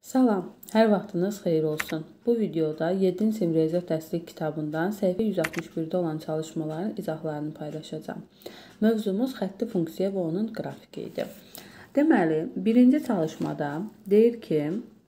Salam, hər vaxtınız xeyir olsun. Bu videoda 7-ci sinif riyaziyyat dərslik kitabından səhifə 161-də olan çalışmaların izahlarını paylaşacağam. Mövzumuz xətti funksiya və onun qrafiki idi. Deməli, birinci çalışmada deyir ki,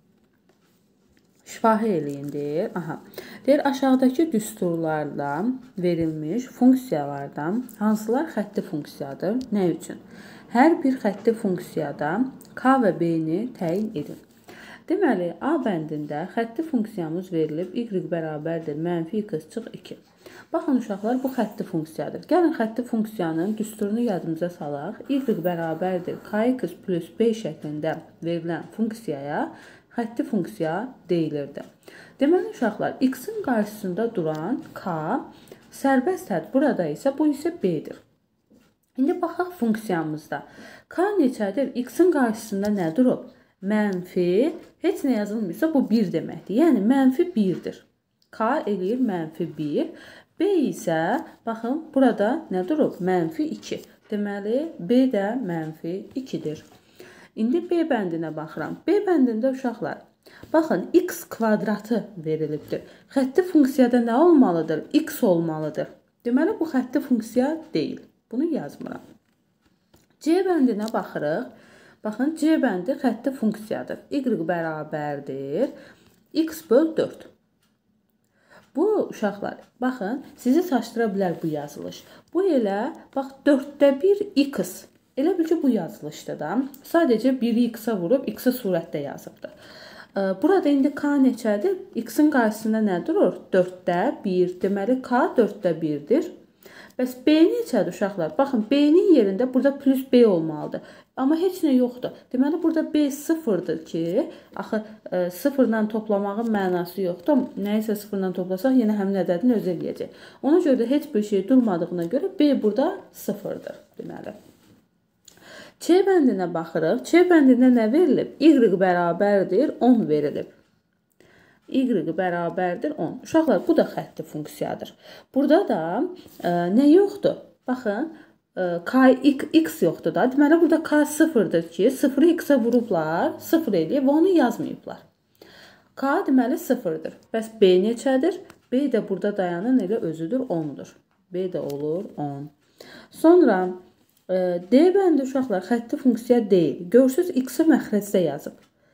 şifahi eləyin deyir. Deyir, aşağıdakı düsturlarla verilmiş funksiyalardan hansılar xətti funksiyadır? Nə üçün? Hər bir xətti funksiyada k və b-ni təyin edin. Deməli, A bəndində xətti funksiyamız verilib, y bərabərdir, mənfi x çıx 2. Baxın, uşaqlar, bu xətti funksiyadır. Gəlin, xətti funksiyanın düsturunu yadımıza salaq. Y bərabərdir, kx plus b şəklində verilən funksiyaya xətti funksiya deyilirdi. Deməli, uşaqlar, x-in qarşısında duran k sərbəstdir. Burada isə bu isə b-dir. İndi baxaq funksiyamızda. K neçədir? X-in qarşısında nə durub? Mənfi, heç nə yazılmırsa bu 1 deməkdir. Yəni, mənfi 1-dir. K eləyir mənfi 1. B isə, baxın, burada nə durub? Mənfi 2. Deməli, B də mənfi 2-dir. İndi B bəndinə baxıram. B bəndində uşaqlar, baxın, x kvadratı verilibdir. Xətti funksiyada nə olmalıdır? X olmalıdır. Deməli, bu xətti funksiya deyil. Bunu yazmıram. C bəndinə baxırıq. Baxın, C bəndi xətti funksiyadır. Y bərabərdir, x böl 4. Bu, uşaqlar, baxın, sizi çaşdıra bilər bu yazılış. Bu elə, bax, 4də 1 x. Elə bil ki, bu yazılışdır da. Sadəcə 1-i x-a vurub, x-i surətdə yazıbdır. Burada indi k neçədir? X-in qarşısında nə durur? 4də 1. Deməli, k 4də 1-dir. Bəs B neçədir uşaqlar? Baxın, B-nin yerində burada plus B olmalıdır. Amma heç nə yoxdur. Deməli, burada B sıfırdır ki, axı sıfırla toplamağın mənası yoxdur. Nəyisə sıfırla toplasaq, yenə həmin ədədin özü eləyəcək. Ona görə də heç bir şey durmadığına görə B burada sıfırdır. Deməli. C bəndinə baxırıq. C bəndində nə verilib? Y bərabərdir, 10 verilib. Y bərabərdir 10. Uşaqlar, bu da xətti funksiyadır. Burada da nə yoxdur? Baxın, x yoxdur da. Deməli, burada k sıfırdır ki, 0-ı x-ə vurublar, 0 eləyib və onu yazmayıblar. K deməli sıfırdır. Bəs B neçədir? B də burada dayanan elə özüdür, 10-dur. B də olur 10. Sonra D bəndi uşaqlar xətti funksiya deyil. Görürsünüz, x-i məxrəcdə yazıb.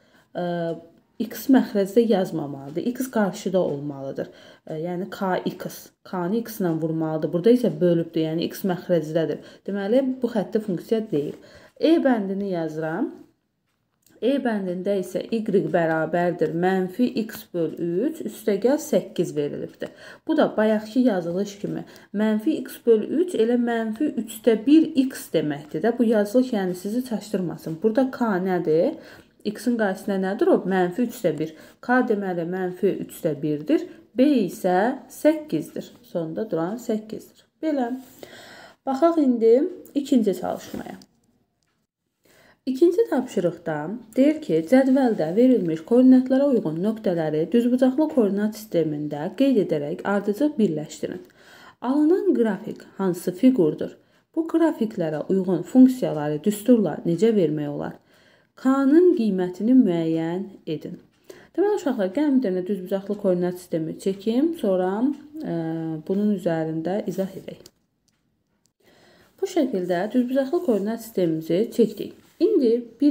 X məxrəcdə yazmamalıdır. X qarşıda olmalıdır. Yəni kx. K-ni x ilə vurmalıdır. Burada isə bölübdür. Yəni x məxrəcdədir. Deməli, bu xətti funksiya deyil. E bəndini yazıram. E bəndində isə y bərabərdir. Mənfi x böl 3 üstəgəl 8 verilibdir. Bu da bayaqki yazılış kimi. Mənfi x böl 3 elə mənfi 3də 1 x deməkdir də. Bu yazılış yəni sizi çaşdırmasın. Burada k nədir? X-in qarşısında nə durub? Mənfi 3də 1. K deməli mənfi 3də 1-dir. B isə 8-dir. Sonunda duran 8-dir. Belə. Baxaq indi ikinci çalışmaya. İkinci tapşırıqda deyir ki, cədvəldə verilmiş koordinatlara uyğun nöqtələri düzbucaqlı koordinat sistemində qeyd edərək ardıcıl birləşdirin. Alınan qrafik hansı fiqurdur? Bu qrafiklərə uyğun funksiyaları düsturla necə vermək olar? K-nın qiymətini müəyyən edin. Deməli, uşaqlar, gəlin bir dənə düzbucaqlı koordinat sistemi çəkim, sonra bunun üzərində izah edək. Bu şəkildə düzbucaqlı koordinat sistemimizi çəkdik. İndi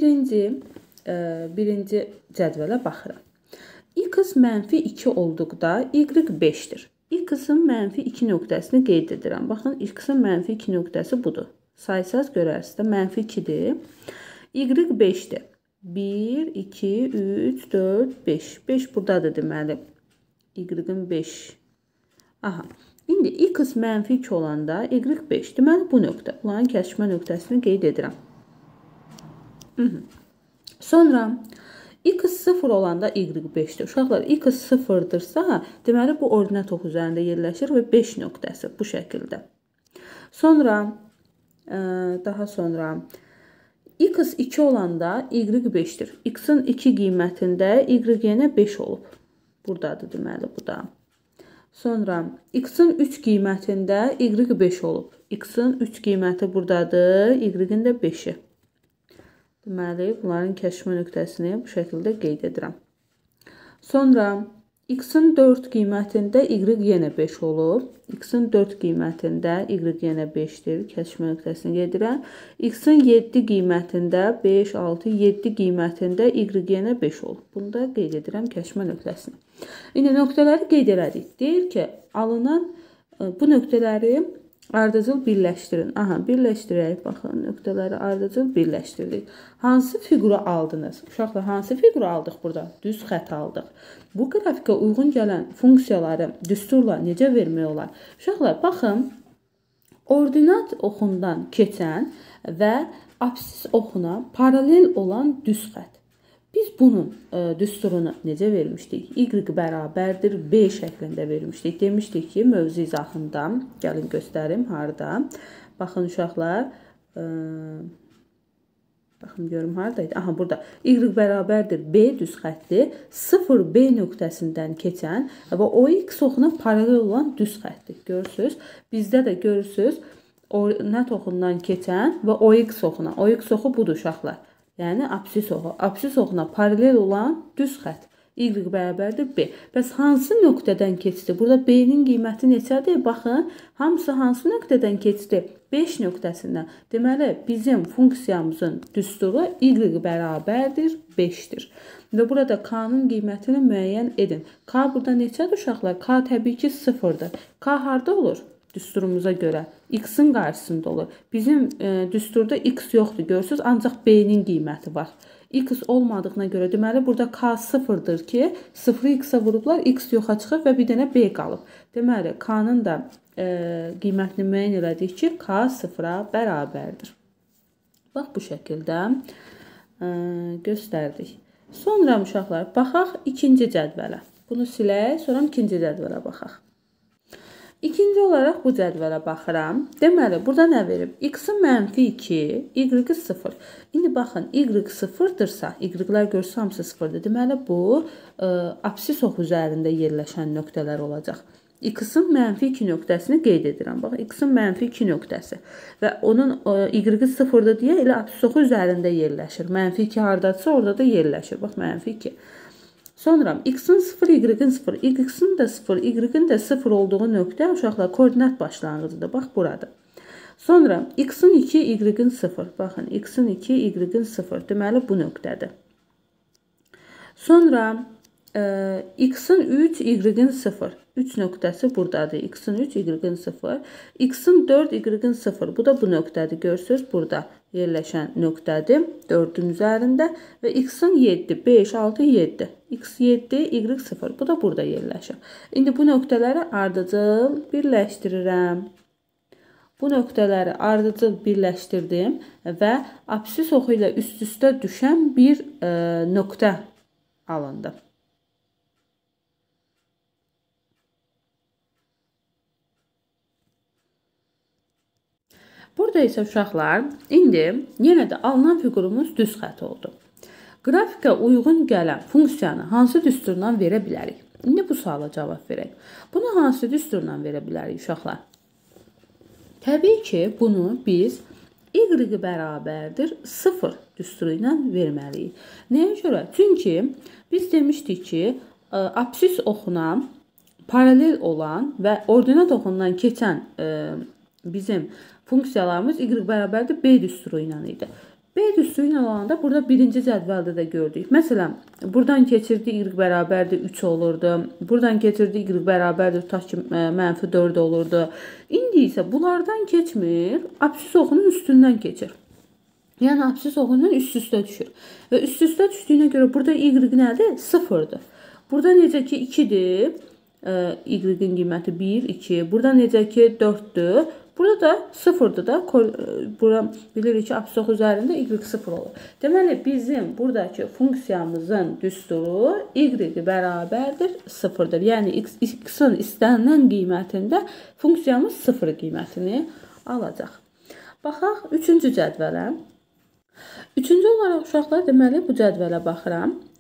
birinci cədvələ baxırıq. X mənfi 2 olduqda y 5-dir. X-in mənfi 2 nöqtəsini qeyd edirəm. Baxın, X-in mənfi 2 nöqtəsi budur. Saysaz görərsiniz də mənfi 2-dir. Y 5-dir. 1, 2, 3, 4, 5. 5 buradadır deməli. Y-in 5. Aha. İndi x mənfi 2 olanda y 5. Deməli bu nöqtə. Bunların kəsişmə nöqtəsini qeyd edirəm. Sonra x 0 olanda y 5-dir. Uşaqlar, x 0-dırsa, deməli bu ordinat ox üzərində yerləşir və 5 nöqtəsi bu şəkildə. Sonra, daha sonra x 2 olanda y 5-dir. X-in 2 qiymətində y yenə 5 olub. Buradadır deməli bu da. Sonra x-in 3 qiymətində y 5 olub. X-in 3 qiyməti buradadır, y-in də 5-i. Deməli, bunların kəşfə nöqtəsini bu şəkildə qeyd edirəm. Sonra x-in 4 qiymətində y yenə 5 olub. X-in 4 qiymətində y yenə 5-dir. Kəşfə nöqtəsini qeyd edirəm. X-in 7 qiymətində 5, 6, 7 qiymətində y yenə 5 olub. Bunu da qeyd edirəm kəşfə nöqtəsini. İndi nöqtələri qeyd elədik. Deyir ki, alınan bu nöqtələri ardıcıl birləşdirin. Aha, birləşdirək. Baxın, nöqtələri ardıcıl birləşdirdik. Hansı fiquru aldınız? Uşaqlar, hansı fiquru aldıq burada? Düz xət aldıq. Bu qrafikə uyğun gələn funksiyaları düsturla necə vermək olar? Uşaqlar, baxın, ordinat oxundan keçən və absis oxuna paralel olan düz xət. Biz bunun düsturunu necə vermişdik? Y bərabərdir B şəklində vermişdik. Demişdik ki, mövzu izahında, gəlin göstərim, harada? Baxın uşaqlar, baxın görüm haradaydı? Aha, burada. Y bərabərdir B düz xətdir. 0B nöqtəsindən keçən və OX oxuna paralel olan düz xətdir. Görürsünüz? Bizdə də görürsünüz, ordinat oxundan keçən və OX oxuna. OX oxu budur uşaqlar. Yəni, absis oxu. Absis oxuna paralel olan düz xət. Y bərabərdir B. Bəs hansı nöqtədən keçdi? Burada B-nin qiyməti neçədir? Baxın, hamısı hansı nöqtədən keçdi? 5 nöqtəsindən. Deməli, bizim funksiyamızın düsturu Y bərabərdir 5-dir. Və burada K-nın qiymətini müəyyən edin. K burada neçədir uşaqlar? K təbii ki 0-dır. K harada olur? Düsturumuza görə x-in qarşısında olur. Bizim düsturda x yoxdur, görürsünüz, ancaq b-nin qiyməti var. X olmadığına görə deməli burada k 0-dır ki, 0-ı x-ə vurublar, x yoxa çıxıb və bir dənə b qalıb. Deməli, k-nın da qiymətini müəyyən elədik ki, k 0-a bərabərdir. Bax, bu şəkildə göstərdik. Sonra uşaqlar, baxaq ikinci cədvələ. Bunu silək, sonra ikinci cədvələ baxaq. İkinci olaraq bu cədvələ baxıram. Deməli, burada nə verib? X-in -2, y-i 0. İndi baxın, y 0-dırsa, y-lər görsə hamısı 0-dır. Deməli, bu absis oxu üzərində yerləşən nöqtələr olacaq. X-in -2 nöqtəsini qeyd edirəm. Bax, X-in -2 nöqtəsi və onun y-i 0-dır deyə elə absis oxu üzərində yerləşir. -2 haradadırsa, orada da yerləşir. Bax, -2. Sonra x-in 0, y-in 0, x-in də 0, y-in də 0 olduğu nöqtə uşaqlar koordinat başlanğıcıdır. Bax, burada. Sonra x-in 2, y-in 0. Baxın, x-in 2, y-in 0. Deməli, bu nöqtədir. Sonra x-in 3, y-in 0. 3 nöqtəsi buradadır. X-in 3, y-in 0. X-in 4, y-in 0. Bu da bu nöqtədir. Görürsünüz, burada yerləşən nöqtədir. 4-ün üzərində. Və x-in 7, 5, 6, 7. X 7, y 0. Bu da burada yerləşir. İndi bu nöqtələri ardıcıl birləşdirirəm. Bu nöqtələri ardıcıl birləşdirdim və absis oxu ilə üst-üstə düşən bir nöqtə alındı. Burada isə uşaqlar, indi yenə də alınan fiqurumuz düz xət oldu. Qrafikə uyğun gələn funksiyanı hansı düsturla verə bilərik? İndi bu suala cavab verək. Bunu hansı düsturla verə bilərik uşaqlar? Təbii ki, bunu biz y bərabərdir 0 düsturu ilə verməliyik. Nəyə görə? Çünki biz demişdik ki, absis oxuna paralel olan və ordinat oxundan keçən bizim funksiyalarımız y bərabərdir B düsturu ilə idi. B düsturu ilə olanda burada birinci cədvəldə də gördük. Məsələn, buradan keçirdi y bərabərdir 3 olurdu. Buradan keçirdi y bərabərdir tutaq ki, -4 olurdu. İndi isə bunlardan keçmir, absis oxunun üstündən keçir. Yəni, absis oxunun üst-üstə düşür. Və üst-üstə düşdüyünə görə burada y nədir? 0-dır. Burada necə ki 2-dir, y-in qiyməti 1, 2. Burada necə ki 4-dür. Burada da 0-dır da. Bura bilirik ki, absis oxu üzərində y 0 olur. Deməli, bizim buradakı funksiyamızın düsturu y bərabərdir 0-dır. Yəni, x-in istənilən qiymətində funksiyamız 0 qiymətini alacaq. Baxaq, üçüncü cədvələ. Üçüncü olaraq uşaqlar, deməli, bu cədvələ baxıram.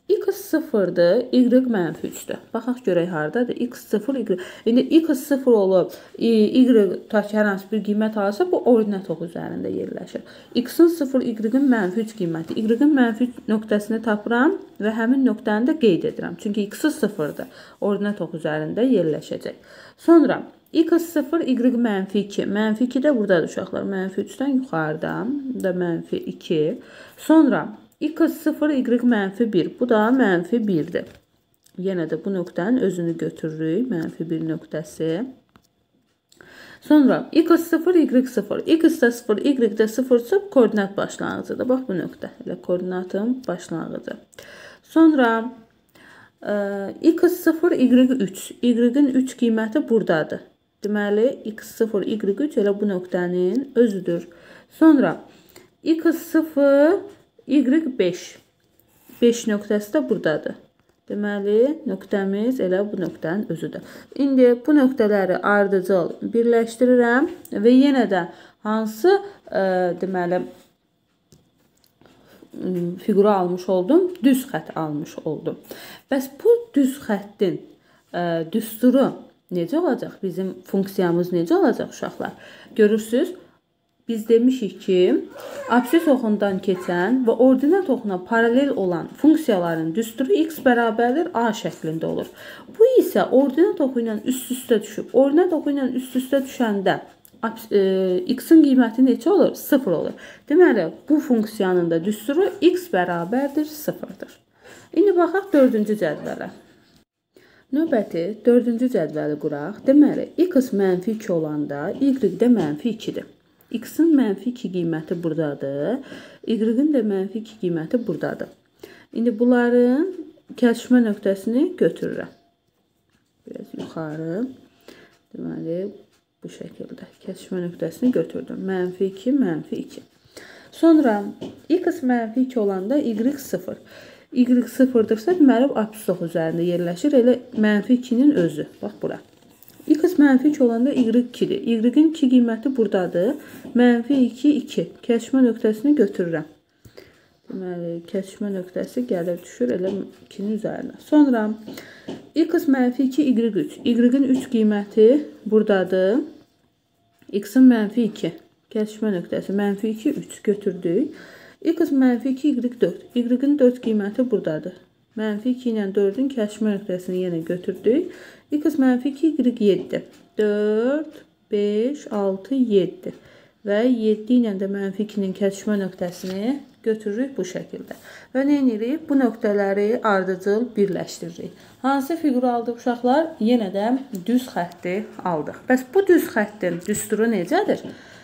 X 0-dır, Y -3-dür. Baxaq görək hardadır. X 0, Y. İndi X 0 olub, Y hər hansı bir qiymət alırsa, bu ordinat ox üzərində yerləşir. X-in 0, Y-in -3 qiyməti. Y-in -3 nöqtəsini tapıram və həmin nöqtəni də qeyd edirəm. Çünki X 0-dır. Ordinat ox üzərində yerləşəcək. Sonra X 0, Y -2. -2 də buradadır uşaqlar. -3-dən yuxarıda. Bu da -2. Sonra X 0, Y -1. Bu da -1-dir. Yenə də bu nöqtənin özünü götürürük. -1 nöqtəsi. Sonra X 0, Y 0. X də 0, Y də 0-sa koordinat başlanğıcıdır. Bax bu nöqtə. Elə koordinatın başlanğıcı. Sonra X 0, Y 3. Y-in 3 qiyməti buradadır. Deməli, X 0, Y 3 elə bu nöqtənin özüdür. Sonra X 0, Y 5. 5 nöqtəsi də buradadır. Deməli, nöqtəmiz elə bu nöqtənin özüdür. İndi bu nöqtələri ardıcıl birləşdirirəm və yenə də hansı deməli fiquru almış oldum? Düz xətt almış oldum. Bəs bu düz xəttin düsturu necə olacaq? Bizim funksiyamız necə olacaq uşaqlar? Görürsünüz, biz demişik ki, absis oxundan keçən və ordinat oxuna paralel olan funksiyaların düsturu x bərabərdir A şəklində olur. Bu isə ordinat oxu ilə üst-üstə düşüb. Ordinat oxu ilə üst-üstə düşəndə x-in qiyməti neçə olur? 0 olur. Deməli, bu funksiyanın da düsturu x bərabərdir 0-dır. İndi baxaq 4-cü cədvələ. Növbəti 4-cü cədvəli quraq. Deməli, x -2 olanda y də -2-dir. X-in -2 qiyməti buradadır. Y-in də -2 qiyməti buradadır. İndi bunların kəsişmə nöqtəsini götürürəm. Biraz yuxarı. Deməli, bu şəkildə kəsişmə nöqtəsini götürdüm. -2, -2. Sonra x -2 olanda y 0. Y 0-dırsa, deməli, absis ox üzərində yerləşir. Elə -2-nin özü. Bax, bura. X -2 olanda y 2-dir. Y-in 2 qiyməti buradadır. -2, 2. Kəsişmə nöqtəsini götürürəm. Deməli, kəsişmə nöqtəsi gəlir, düşür elə 2-nin üzərinə. Sonra x -2, y 3. Y-in 3 qiyməti buradadır. X-in -2. Kəsişmə nöqtəsi -2, 3 götürdük. X -2, y 4. Y-in 4 qiyməti buradadır. -2 ilə 4-ün kəsişmə nöqtəsini yenə götürdük. X -2, y 7. 4, 5, 6, 7. Və 7 ilə də -2-nin kəsişmə nöqtəsini götürürük bu şəkildə. Və nə edirik? Bu nöqtələri ardıcıl birləşdiririk. Hansı fiquru aldıq uşaqlar? Yenə də düz xətti aldıq. Bəs bu düz xəttin düsturu necədir?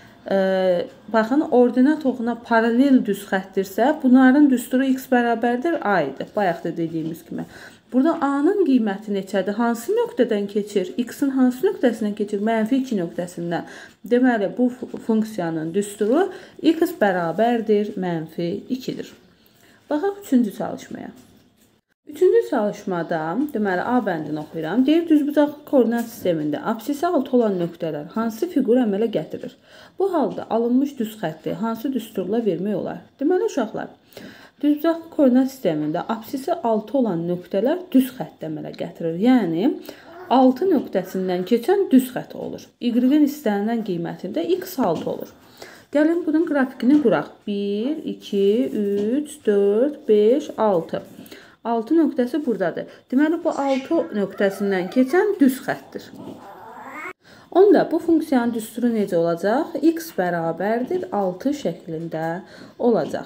Baxın, ordinat oxuna paralel düz xətdirsə, bunların düsturu x bərabərdir A idi. Bayaq da dediyimiz kimi. Burada A-nın qiyməti neçədir? Hansı nöqtədən keçir? X-in hansı nöqtəsindən keçir? -2 nöqtəsindən. Deməli, bu funksiyanın düsturu x bərabərdir -2-dir. Baxaq 3-cü çalışmaya. 3-cü çalışmada, deməli, A bəndini oxuyuram. Deyir, düzbucaqlı koordinat sistemində absisi 6 olan nöqtələr hansı fiqur əmələ gətirir? Bu halda alınmış düz xətti hansı düsturla vermək olar? Deməli, uşaqlar, düzbucaqlı koordinat sistemində absisi 6 olan nöqtələr düz xətt əmələ gətirir. Yəni, 6 nöqtəsindən keçən düz xətt olur. Y-in istənilən qiymətində x 6 olur. Gəlin, bunun qrafikini quraq. 1, 2, 3, 4, 5, 6. 6 nöqtəsi buradadır. Deməli, bu 6 nöqtəsindən keçən düz xəttdir. Onda bu funksiyanın düsturu necə olacaq? X bərabərdir 6 şəklində olacaq.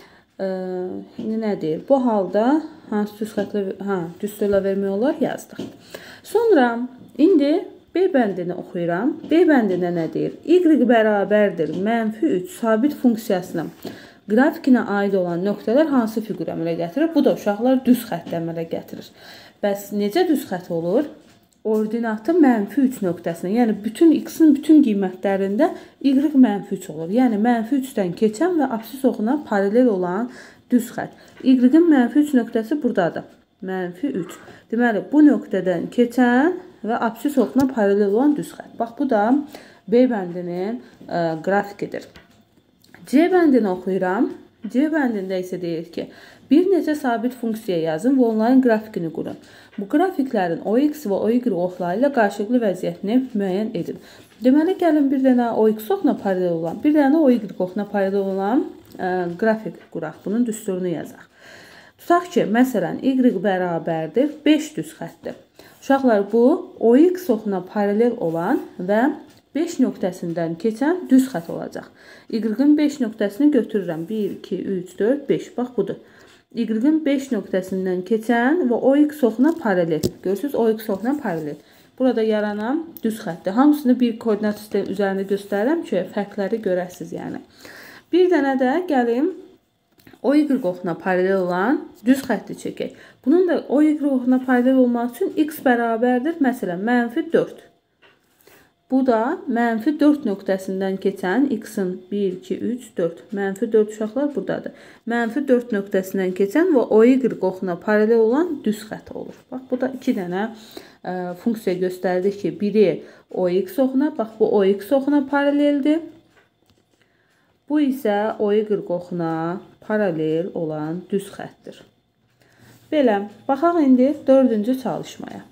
İndi nə deyir? Bu halda hansı düz xəttlə, düsturla vermək olar? Yazdıq. Sonra, indi B bəndini oxuyuram. B bəndində nə deyir? Y bərabərdir -3 sabit funksiyasının qrafikinə aid olan nöqtələr hansı fiqur əmələ gətirir? Bu da uşaqlar düz xətt əmələ gətirir. Bəs necə düz xətt olur? Ordinatı -3 nöqtəsinə, yəni bütün x-in bütün qiymətlərində y -3 olur. Yəni -3-dən keçən və absis oxuna paralel olan düz xətt. Y-in -3 nöqtəsi buradadır. -3. Deməli, bu nöqtədən keçən və absis oxuna paralel olan düz xətt. Bax, bu da B bəndinin qrafikidir. C bəndini oxuyuram. C bəndində isə deyir ki, bir neçə sabit funksiya yazın və onların qrafikini qurun. Bu qrafiklərin OX və OY oxları ilə qarşılıqlı vəziyyətini müəyyən edin. Deməli, gəlin bir dənə OX oxuna paralel olan, bir dənə OY oxuna paralel olan qrafik quraq. Bunun düsturunu yazaq. Tutaq ki, məsələn, Y bərabərdir 5 düz xətdir. Uşaqlar, bu OX oxuna paralel olan və 5 nöqtəsindən keçən düz xət olacaq. Y-in 5 nöqtəsini götürürəm. 1, 2, 3, 4, 5. Bax, budur. Y-in 5 nöqtəsindən keçən və OX oxuna paralel. Görürsünüz, OX oxuna paralel. Burada yaranan düz xətdir. Hamısını bir koordinat sistemi üzərində göstərirəm ki, fərqləri görəsiniz yəni. Bir dənə də gəlim OY oxuna paralel olan düz xətti çəkək. Bunun da OY oxuna paralel olmaq üçün x bərabərdir. Məsələn, -4. Bu da -4 nöqtəsindən keçən x-in 1, 2, 3, 4. -4 uşaqlar buradadır. -4 nöqtəsindən keçən və OY oxuna paralel olan düz xət olur. Bax, bu da 2 dənə funksiya göstərdi ki, biri OX oxuna, bax bu OX oxuna paraleldir. Bu isə OY oxuna paralel olan düz xəttir. Belə, baxaq indi 4-cü çalışmaya.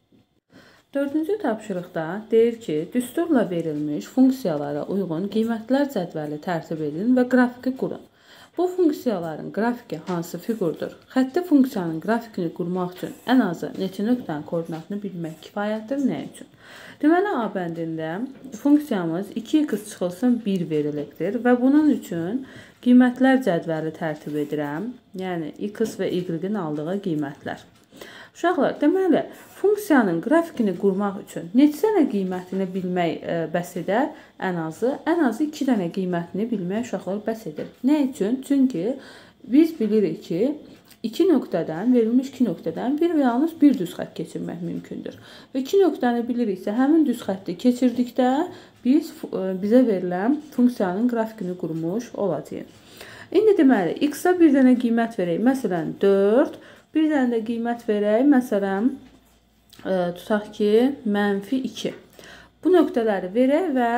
4-cü tapşırıqda deyir ki, düsturla verilmiş funksiyalara uyğun qiymətlər cədvəli tərtib edin və qrafiki qurun. Bu funksiyaların qrafiki hansı fiqurdur? Xətti funksiyanın qrafikini qurmaq üçün ən azı neçə nöqtənin koordinatını bilmək kifayətdir, nə üçün? Deməli, A bəndində funksiyamız 2x çıxılsın 1 verilibdir və bunun üçün qiymətlər cədvəli tərtib edirəm. Yəni, x və y-in aldığı qiymətlər. Uşaqlar, deməli, funksiyanın qrafikini qurmaq üçün neçə dənə qiymətini bilmək bəs edər? Ən azı 2 dənə qiymətini bilmək uşaqlar bəs edir. Nə üçün? Çünki biz bilirik ki, 2 nöqtədən, verilmiş 2 nöqtədən bir və yalnız bir düz xət keçirmək mümkündür. Və 2 nöqtəni biliriksə, həmin düz xətti keçirdikdə biz bizə verilən funksiyanın qrafikini qurmuş olacağıq. İndi deməli, x-a bir dənə qiymət verək. Məsələn, 4. Bir dənə də qiymət verək. Məsələn, tutaq ki, -2. Bu nöqtələri verək və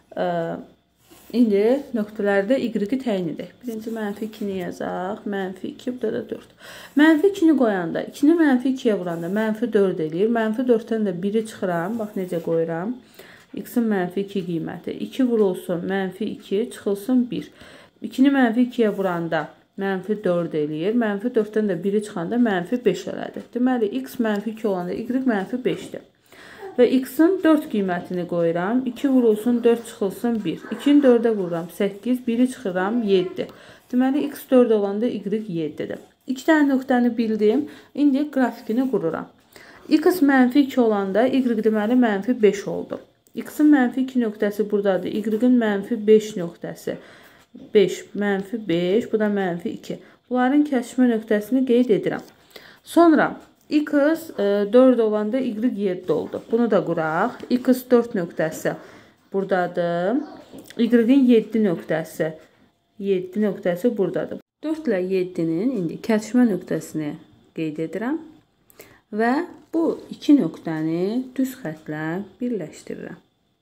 indi nöqtələrdə y-i təyin edək. Birinci -2-ni yazaq. -2, burada da 4. -2-ni qoyanda, 2-ni -2-yə vuranda -4 eləyir. -4-dən də 1-i çıxıram. Bax, necə qoyuram. X-in -2 qiyməti. 2 vurulsun -2, çıxılsın 1. 2-ni -2-yə vuranda -4 eləyir. -4-dən də 1-i çıxanda -5 elədi. Deməli, x -2 olanda y -5-dir. Və x-in 4 qiymətini qoyuram. 2 vurulsun 4 çıxılsın 1. 2-ni 4-ə vururam 8. 1-i çıxıram 7. Deməli, x 4 olanda y 7-dir. 2 dənə nöqtəni bildim. İndi qrafikini qururam. X -2 olanda y deməli -5 oldu. X-in -2 nöqtəsi buradadır. Y-in -5 nöqtəsi. 5, -5, bu da -2. Bunların kəsişmə nöqtəsini qeyd edirəm. Sonra, x 4 olanda y 7 oldu. Bunu da quraq. X 4 nöqtəsi buradadır. Y-in 7 nöqtəsi buradadır. 4 ilə 7-nin indi kəsişmə nöqtəsini qeyd edirəm. Və bu iki nöqtəni düz xətlə birləşdirirəm.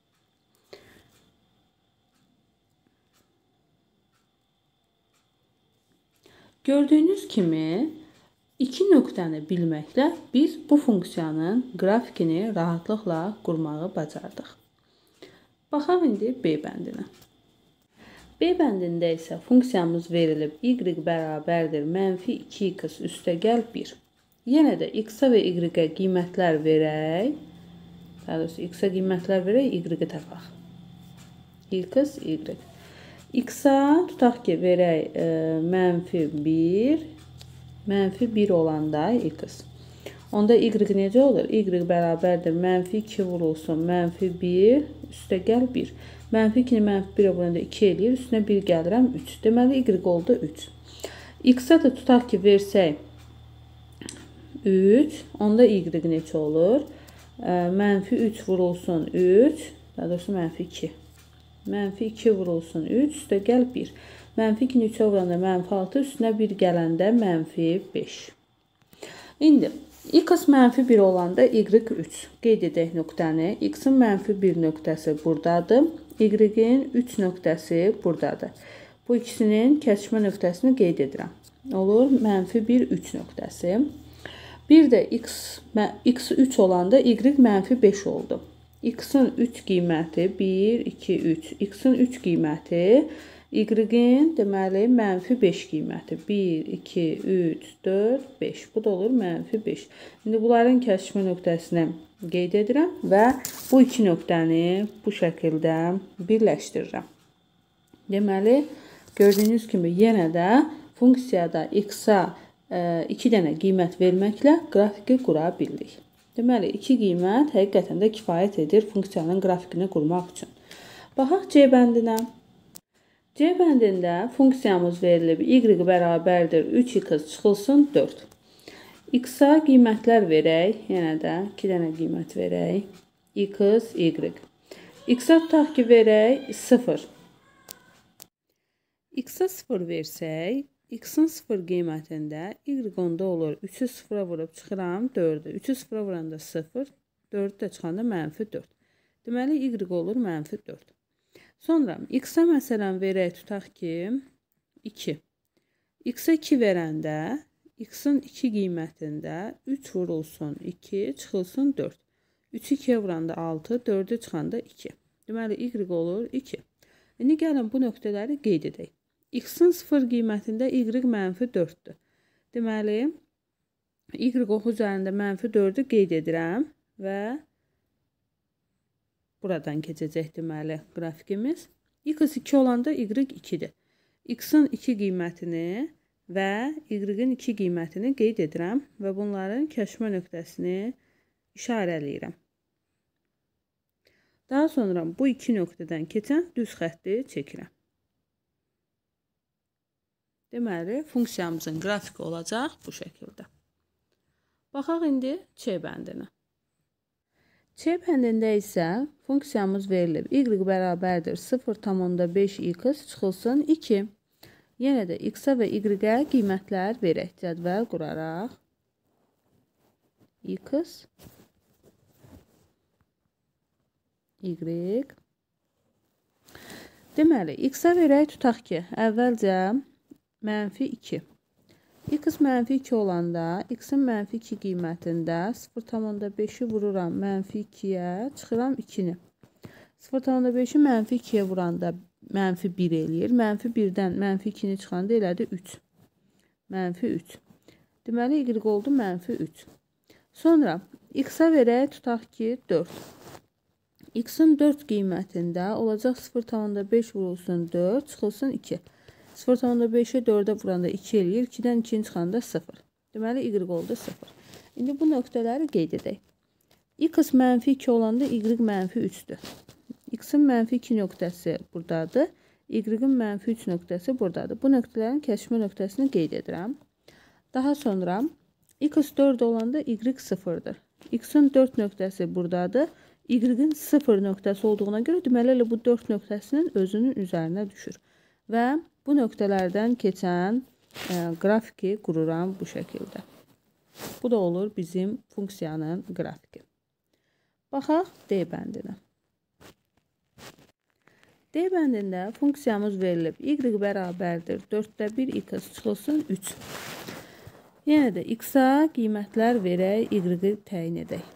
Gördüyünüz kimi, iki nöqtəni bilməklə biz bu funksiyanın qrafikini rahatlıqla qurmağı bacardıq. Baxaq indi B bəndinə. B bəndində isə funksiyamız verilib y bərabərdir -2x üstəgəl 1. Yenə də x-a və y-ə qiymətlər verək. Daha doğrusu x-a qiymətlər verək, y-ə tapaq. x, y. X-a tutaq ki, verək -1, -1 olanda x. Onda y necə olur? Y bərabərdir -2 vurulsun -1 üstəgəl 1. -2-ni -1-ə vuranda 2 eləyir. Üstünə 1 gəlirəm 3. Deməli, y oldu 3. X-a da tutaq ki, versək 3. Onda y necə olur? -3 vurulsun 3. Daha doğrusu -2. -2 vurulsun 3, üstəgəl 1. -2-ni 3-ə vuranda -6, üstünə 1 gələndə -5. İndi, x -1 olanda y 3. Qeyd edək nöqtəni. X-in -1 nöqtəsi buradadır. Y-in 3 nöqtəsi buradadır. Bu ikisinin kəsişmə nöqtəsini qeyd edirəm. Olur -1, 3 nöqtəsi. Bir də x 3 olanda y -5 oldu. X-in 3 qiyməti 1, 2, 3. X-in 3 qiyməti y-in deməli -5 qiyməti 1, 2, 3, 4, 5. Bu da olur -5. İndi bunların kəsişmə nöqtəsini qeyd edirəm və bu iki nöqtəni bu şəkildə birləşdirirəm. Deməli, gördüyünüz kimi yenə də funksiyada x-a 2 dənə qiymət verməklə qrafiki qura bildik. Deməli, 2 qiymət həqiqətən də kifayət edir funksiyanın qrafikini qurmaq üçün. Baxaq C bəndinə. C bəndində funksiyamız verilib y bərabərdir 3x çıxılsın 4. X-a qiymətlər verək. Yenə də 2 dənə qiymət verək. X, y. X-a tutaq ki, verək 0. X-a 0 versək, X-in 0 qiymətində y onda olur. 3'ü 0'a vurub çıxıram 4'ü. 3'ü 0'a vuranda 0, 4'ü də çıxanda -4. Deməli, y olur -4. Sonra x-a məsələn verək, tutaq ki, 2. X-a 2 verəndə, x-in 2 qiymətində 3 vurulsun 2, çıxılsın 4. 3'ü 2'yə vuranda 6, 4'ü çıxanda 2. Deməli, y olur 2. İndi gəlin bu nöqtələri qeyd edək. X-in 0 qiymətində y -4'dür. Deməli, y oxu üzərində -4'ü qeyd edirəm və buradan keçəcək deməli qrafikimiz. X 2 olanda y 2'dir. X-in 2 qiymətini və y-in 2 qiymətini qeyd edirəm və bunların kəsişmə nöqtəsini işarələyirəm. Daha sonra bu iki nöqtədən keçən düz xətti çəkirəm. Deməli, funksiyamızın qrafiki olacaq bu şəkildə. Baxaq indi C bəndinə. C bəndində isə funksiyamız verilib. Y bərabərdir 0,5x çıxılsın 2. Yenə də x-a və y-ə qiymətlər verək. Cədvəl quraraq. X, y. Deməli, x-a verək, tutaq ki, əvvəlcə -2. X -2 olanda, x-in -2 qiymətində 0,5'i vururam -2'yə, çıxıram 2'ni. 0,5'i -2'yə vuranda -1 eləyir. -1'dən -2'ni çıxanda elədi 3. -3. Deməli, y oldu -3. Sonra x-a verək, tutaq ki, 4. X-in 4 qiymətində olacaq 0,5 vurulsun 4, çıxılsın 2. 0,5'i 4'ə vuranda 2 eləyir. 2'dən 2'ni çıxanda 0. Deməli, y oldu 0. İndi bu nöqtələri qeyd edək. X -2 olanda y -3'dür. X-in -2 nöqtəsi buradadır. Y-in -3 nöqtəsi buradadır. Bu nöqtələrin kəsişmə nöqtəsini qeyd edirəm. Daha sonra x 4 olanda y 0'dır. X-in 4 nöqtəsi buradadır. Y-in 0 nöqtəsi olduğuna görə deməli elə bu 4 nöqtəsinin özünün üzərinə düşür. Və bu nöqtələrdən keçən qrafiki qururam bu şəkildə. Bu da olur bizim funksiyanın qrafiki. Baxaq D bəndinə. D bəndində funksiyamız verilib. Y bərabərdir 4'də 1 x çıxılsın 3. Yenə də x-a qiymətlər verək, y-i təyin edək.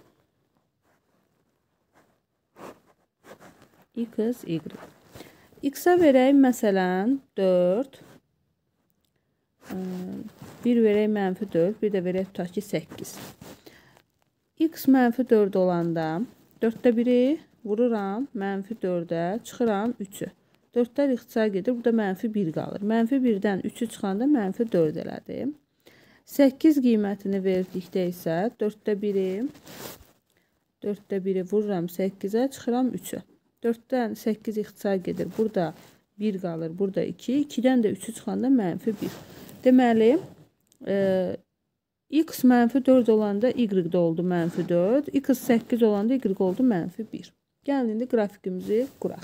X, y. X-a verək, məsələn, 4. 1 verək -4, bir də verək, tutaq ki, 8. X -4 olanda 4'də 1'i vururam -4'ə, çıxıram 3'ü. 4'lər ixtisar gedir, burada -1 qalır. -1'dən 3'ü çıxanda -4 elədi. 8 qiymətini verdikdə isə 4'də 1'i vururam 8'ə, çıxıram 3'ü. 4'dən 8 ixtisar gedir, burada 1 qalır, burada 2. 2'dən də 3'ü çıxanda -1. Deməli, x -4 olanda y də oldu -4. X 8 olanda y oldu -1. Gəlin indi qrafikimizi quraq.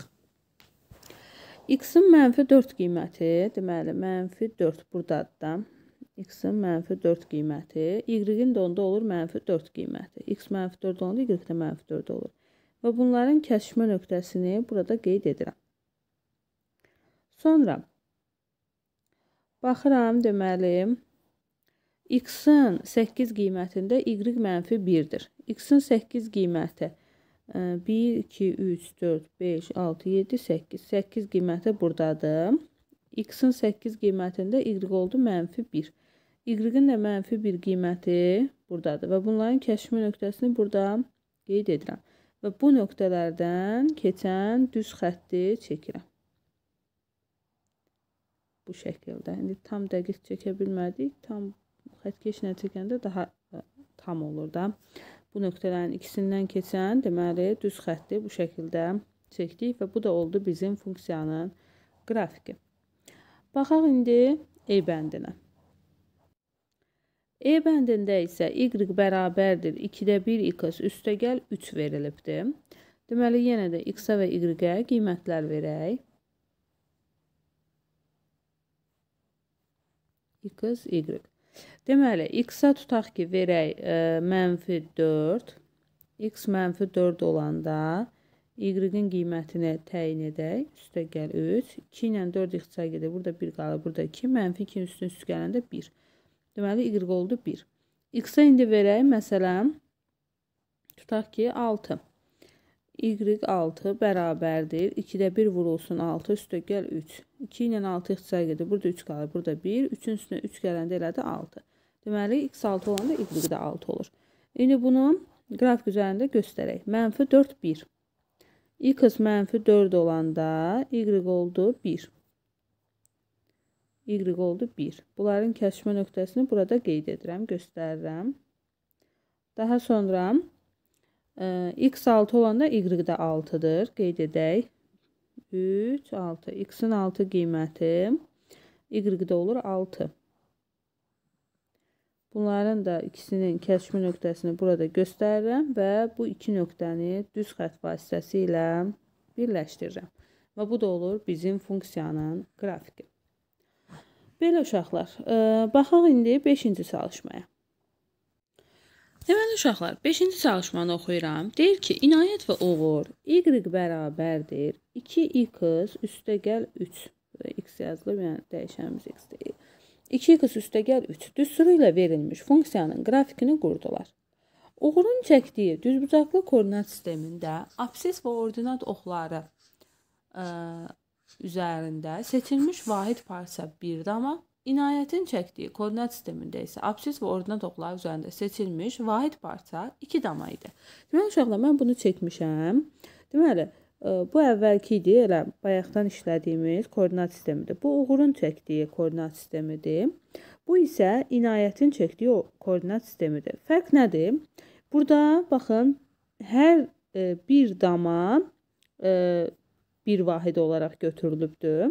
X-in -4 qiyməti, deməli, -4 buradadır da. X-in -4 qiyməti, y-in də onda olur -4 qiyməti. X -4 olanda y də -4 olur. Və bunların kəsişmə nöqtəsini burada qeyd edirəm. Sonra Baxıram, deməli, x-in 8 qiymətində y mənfi 1-dir. X-in 8 qiyməti 1, 2, 3, 4, 5, 6, 7, 8. 8 qiyməti buradadır. X-in 8 qiymətində y oldu mənfi 1. Y-in də mənfi 1 qiyməti buradadır. Və bunların kəşfi nöqtəsini burada qeyd edirəm. Və bu nöqtələrdən keçən düz xətti çəkirəm. Bu şəkildə. İndi tam dəqiq çəkə bilmədik. Tam xəttkeşlə çəkəndə daha tam olur da. Bu nöqtələrin ikisindən keçən, deməli, düz xətti bu şəkildə çəkdik və bu da oldu bizim funksiyanın qrafiki. Baxaq indi E bəndinə. E bəndində isə y bərabərdir 2-də 1 x üstəgəl 3 verilibdir. Deməli, yenə də x-a və y-ə qiymətlər verək. X, y. Deməli, x-a tutaq ki, verək mənfi 4. X mənfi 4 olanda y-in qiymətini təyin edək. Üstəgəl 3. 2 ilə 4 x-a gedir. Burada 1 qalır. Burada 2. Mənfi 2-nin üstünün üstü gələndə 1. Deməli, y oldu 1. X-a indi verək. Məsələn, tutaq ki, 6. Y 6 bərabərdir. 2-də 1 vurulsun 6 üstəgəl 3. 2 ilə 6 x-a gedir. Burada 3 qalır. Burada 1. 3-ün üstünə 3 gələndə elədi 6. Deməli, x 6 olanda y də 6 olur. İndi bunu qrafik üzərində göstərək. Mənfi 4, 1. X mənfi 4 olanda y oldu 1. Y oldu 1. Bunların kəşfə nöqtəsini burada qeyd edirəm, göstərirəm. Daha sonra x 6 olanda y də 6-dır. Qeyd edək. 3, 6. X-in 6 qiyməti y də olur 6. Bunların da ikisinin kəşfi nöqtəsini burada göstərirəm və bu iki nöqtəni düz xətt vasitəsilə birləşdirirəm. Və bu da olur bizim funksiyanın qrafiki. Belə uşaqlar, baxaq indi 5-ci çalışmaya. Deməli uşaqlar, 5-ci çalışmanı oxuyuram. Deyir ki, İnayət və Uğur y bərabərdir 2x üstəgəl 3. X yazılıb, yəni dəyişənimiz x deyil. 2x üstəgəl 3 düsturu ilə verilmiş funksiyanın qrafikini qurdular. Uğurun çəkdiyi düzbucaqlı koordinat sistemində absis və ordinat oxları üzərində seçilmiş vahid parça 1 dama, İnayətin çəkdiyi koordinat sistemində isə absis və ordinat oxları üzərində seçilmiş vahid parça 2 dama idi. Deməli, uşaqlar, mən bunu çəkmişəm. Deməli, bu əvvəlki idi, elə bayaqdan işlədiyimiz koordinat sistemidir. Bu, Uğurun çəkdiyi koordinat sistemidir. Bu isə İnayətin çəkdiyi koordinat sistemidir. Fərq nədir? Burada, baxın, hər bir dama bir vahid olaraq götürülübdür.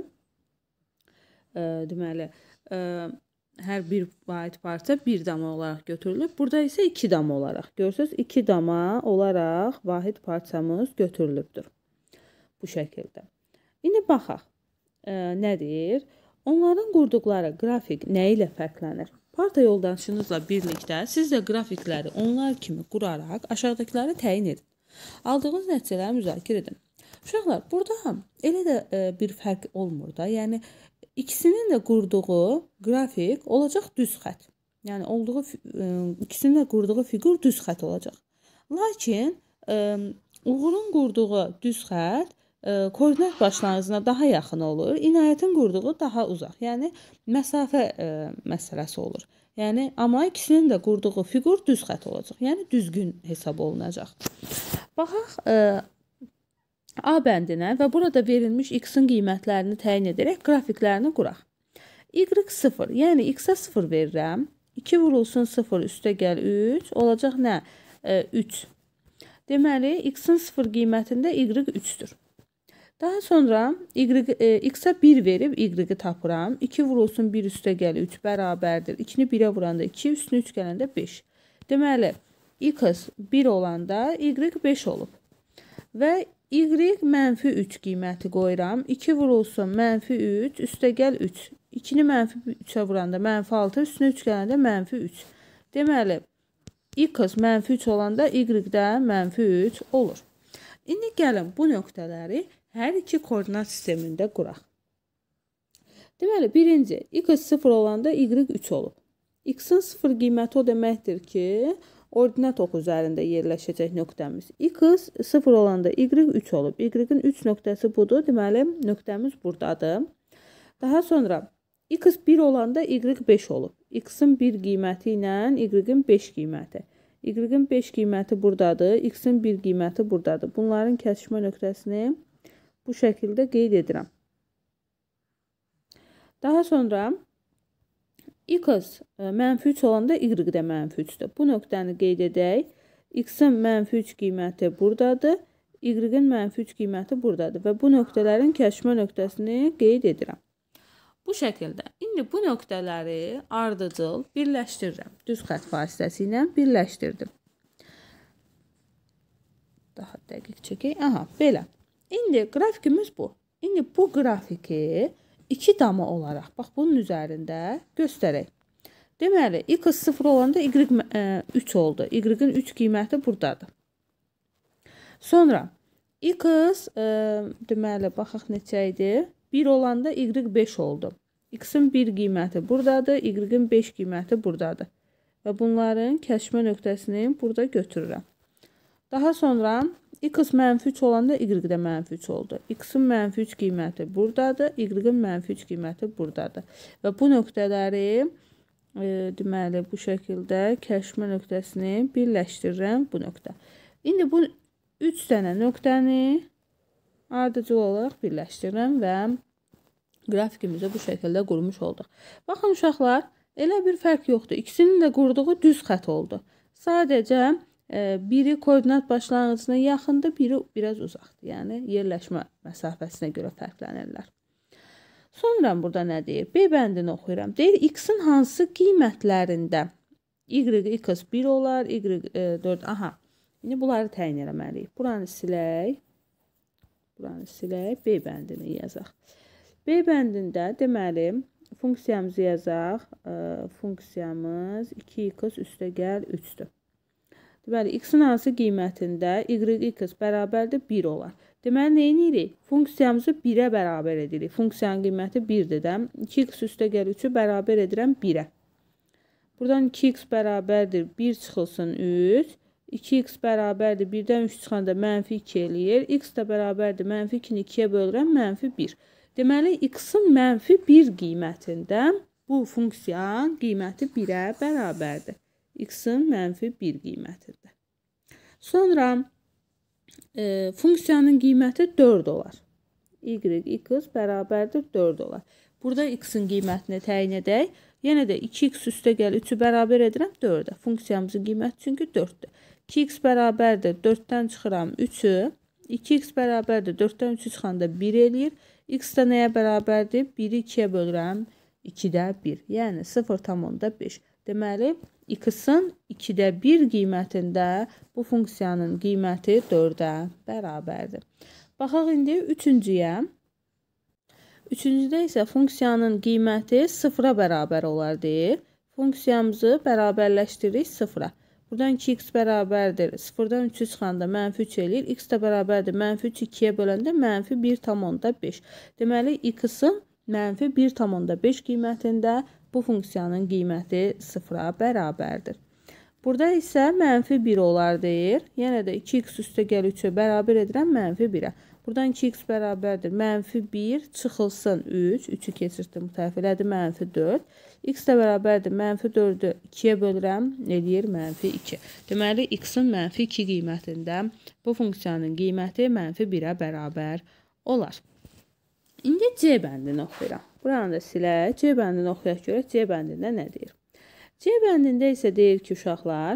Deməli, hər bir vahid parça bir dama olaraq götürülüb. Burada isə 2 dama olaraq. Görürsünüz, 2 dama olaraq vahid parçamız götürülübdür. Bu şəkildə. İndi baxaq, nədir? Onların qurduqları qrafik nə ilə fərqlənir? Parta yoldaşınızla birlikdə siz də qrafikləri onlar kimi quraraq aşağıdakıları təyin edin. Aldığınız nəticələri müzakirə edin. Uşaqlar, burada elə də bir fərq olmur da. Yəni, ikisinin də qurduğu qrafik olacaq düz xət. Yəni, ikisinin də qurduğu fiqur düz xət olacaq. Lakin, Uğurun qurduğu düz xət koordinat başlanğıcına daha yaxın olur. İnayətin qurduğu daha uzaq. Yəni, məsafə məsələsi olur. Yəni, amma ikisinin də qurduğu fiqur düz xət olacaq. Yəni, düzgün hesab olunacaq. Baxaq A bəndinə və burada verilmiş x-in qiymətlərini təyin edərək qrafiklərini quraq. Y 0, yəni x-a 0 verirəm. 2 vurulsun 0 üstəgəl 3 olacaq nə? 3. Deməli, x-in 0 qiymətində y 3-dür. Daha sonra x-a 1 verib y-i tapıram. 2 vurulsun 1 üstəgəl 3 bərabərdir. 2-ni 1-ə vuranda 2, üstünü 3 gələndə 5. Deməli, x 1 olanda y 5 olub. Və y mənfi 3 qiyməti qoyuram. 2 vurulsun mənfi 3 üstəgəl 3. 2-ni mənfi 3-ə vuranda mənfi 6, üstünə 3 gələndə mənfi 3. Deməli, x mənfi 3 olanda y də mənfi 3 olur. İndi gəlin bu nöqtələri hər iki koordinat sistemində quraq. Deməli, birinci, x 0 olanda y 3 olub. X-in 0 qiyməti o deməkdir ki, ordinat ox üzərində yerləşəcək nöqtəmiz. X 0 olanda y 3 olub. Y-in 3 nöqtəsi budur. Deməli, nöqtəmiz buradadır. Daha sonra x 1 olanda y 5 olub. X-in 1 qiyməti ilə y-in 5 qiyməti. Y-in 5 qiyməti buradadır. X-in 1 qiyməti buradadır. Bunların kəsişmə nöqtəsini bu şəkildə qeyd edirəm. Daha sonra x -3 olanda y də -3'dür. Bu nöqtəni qeyd edək. X-in -3 qiyməti buradadır. Y-in -3 qiyməti buradadır. Və bu nöqtələrin kəsişmə nöqtəsini qeyd edirəm. Bu şəkildə. İndi bu nöqtələri ardıcıl birləşdirirəm. Düz xətt vasitəsilə birləşdirdim. Daha dəqiq çəkək. Aha, belə. İndi qrafikimiz bu. İndi bu qrafiki 2 dama olaraq, bax bunun üzərində göstərək. Deməli, x 0 olanda y 3 oldu. Y-in 3 qiyməti buradadır. Sonra, x, deməli, baxaq neçə idi? 1 olanda y 5 oldu. X-in 1 qiyməti buradadır, y-in 5 qiyməti buradadır. Və bunların kəsişmə nöqtəsini burada götürürəm. Daha sonra, x -3 olanda y də -3 oldu. X-in -3 qiyməti buradadır, y-in -3 qiyməti buradadır. Və bu nöqtələri, deməli, bu şəkildə kəsişmə nöqtəsini birləşdirirəm bu nöqtə. İndi bu 3 dənə nöqtəni ardıcıl olaraq birləşdirirəm və qrafikimizi bu şəkildə qurmuş olduq. Baxın uşaqlar, elə bir fərq yoxdur. İkisinin də qurduğu düz xətt oldu. Sadəcə biri koordinat başlanğıcına yaxındır, biri biraz uzaqdır. Yəni yerləşmə məsafəsinə görə fərqlənirlər. Sonra burada nə deyir? B bəndini oxuyuram. Deyir, x-in hansı qiymətlərində x 1 olar, y 4. Aha. İndi bunları təyin eləməliyik. Buranı silək. Buranı silək. B bəndini yazaq. B bəndində deməli funksiyamızı yazaq. Funksiyamız 2x üstə gəl 3'dür. Deməli, x-in hansı qiymətində y(x) bərabərdir 1 olar. Deməli, nə edirik? Funksiyamızı 1-ə bərabər edirik. Funksiyanın qiyməti 1-dir də. 2x üstə gəl 3'ü bərabər edirəm 1-ə. Buradan 2x bərabərdir 1 çıxılsın 3. 2x bərabərdir 1-dən 3 çıxanda -2 eləyir. X də bərabərdir -2-ni 2-yə bölürəm -1. Deməli, x-in -1 qiymətində bu funksiyanın qiyməti 1-ə bərabərdir. X-in -1 qiymətində. Sonra funksiyanın qiyməti 4 olar. Y(x) bərabərdir 4 olar. Burada x-in qiymətini təyin edək. Yenə də 2x üstə gəl 3'ü bərabər edirəm 4'ə. Funksiyamızın qiyməti çünki 4'dür. 2x bərabərdir 4'dən çıxıram 3'ü. 2x bərabərdir 4'dən 3'ü çıxanda 1 eləyir. X də nəyə bərabərdir? 1'i 2'yə bölürəm 2'də 1. Yəni 0,5. Deməli, x-in 2'də 1 qiymətində bu funksiyanın qiyməti 4'ə bərabərdir. Baxaq indi 3-cüyə. 3-cüdə isə funksiyanın qiyməti 0'a bərabər olar deyir. Funksiyamızı bərabərləşdiririk 0'a. Buradan 2x bərabərdir. 0'dan 3'ü çıxanda -3 eləyir. X də bərabərdir. -3 2'yə böləndə -1,5. Deməli, x-in -1,5 qiymətində bu funksiyanın qiyməti 0'a bərabərdir. Burada isə -1 olar deyir. Yenə də 2x üstə gəl 3'ü bərabər edirəm -1'ə. Buradan 2x bərabərdir. -1 çıxılsın 3. 3'ü keçirdim bu tərəf elədi -4. X də bərabərdir. -4'ü 2'yə bölürəm. Eləyir -2. Deməli, x-in -2 qiymətində bu funksiyanın qiyməti -1'ə bərabər olar. İndi C bəndini oxuyuram. Buranı da silək. C bəndini oxuyaq görək. C bəndində nə deyir? C bəndində isə deyir ki, uşaqlar,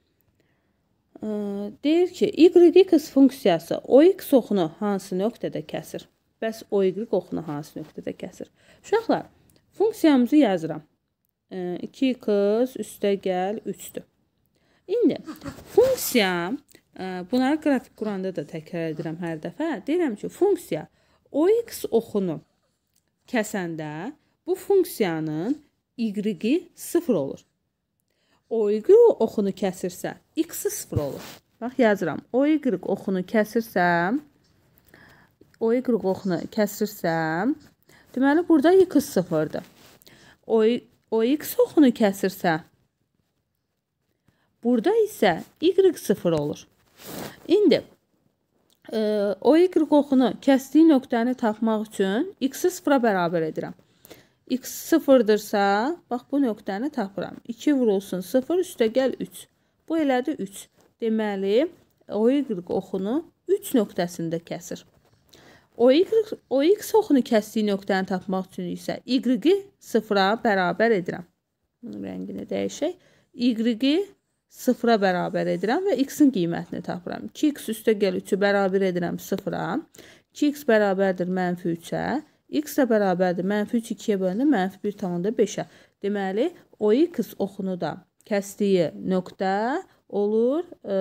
deyir ki, y(x) funksiyası OX oxunu hansı nöqtədə kəsir? Bəs OY oxunu hansı nöqtədə kəsir? Uşaqlar, funksiyamızı yazıram. 2x üstə gəl 3'dür. İndi funksiya, bunları qrafik quranda da təkrar edirəm hər dəfə. Deyirəm ki, funksiya OX oxunu kəsəndə bu funksiyanın y-i 0 olur. OY oxunu kəsirsə x-i 0 olur. Bax, yazıram. OY oxunu kəsirsəm, Deməli, burada x 0-dır. OX oxunu kəsirsə, burada isə y 0 olur. İndi OY oxunu kəsdiyi nöqtəni tapmaq üçün x-i 0-a bərabər edirəm. X 0-dırsa, bax bu nöqtəni tapıram. 2 vurulsun 0, üstəgəl 3. Bu elədi 3. Deməli, OY oxunu 3 nöqtəsində kəsir. OX oxunu kəsdiyi nöqtəni tapmaq üçün isə y-i 0-a bərabər edirəm. Rəngini dəyişək. Y-i 0-a bərabər edirəm və x-in qiymətini tapıram. 2x üstəgəl 3-ü bərabər edirəm 0-a. 2x bərabərdir -3-ə. X də bərabərdir -3 2-yə bölündə -1,5-ə. Deməli, OX oxunu da kəsdiyi nöqtə olur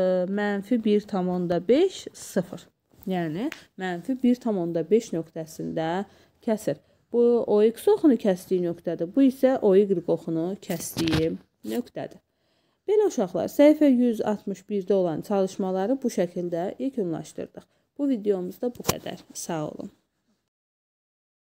-1,5 0. Yəni, -1,5 nöqtəsində kəsir. Bu OX oxunu kəsdiyi nöqtədir. Bu isə OY oxunu kəsdiyi nöqtədir. Belə uşaqlar, səhifə 161-də olan çalışmaları bu şəkildə yekunlaşdırdıq. Bu videomuzda bu qədər. Sağ olun.